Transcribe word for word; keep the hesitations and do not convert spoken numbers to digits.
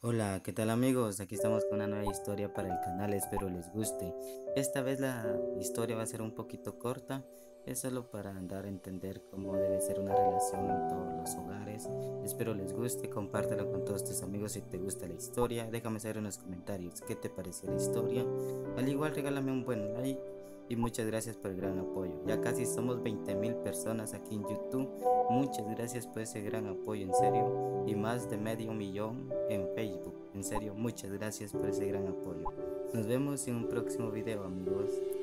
Hola, ¿qué tal amigos? Aquí estamos con una nueva historia para el canal, espero les guste. Esta vez la historia va a ser un poquito corta, es solo para dar a entender cómo debe ser una relación en todos los hogares. Espero les guste, compártelo con todos tus amigos si te gusta la historia. Déjame saber en los comentarios qué te pareció la historia. Al igual regálame un buen like y muchas gracias por el gran apoyo. Ya casi somos veinte mil personas aquí en YouTube. Muchas gracias por ese gran apoyo, en serio. Y más de medio millón en Facebook. En serio, muchas gracias por ese gran apoyo. Nos vemos en un próximo video, amigos.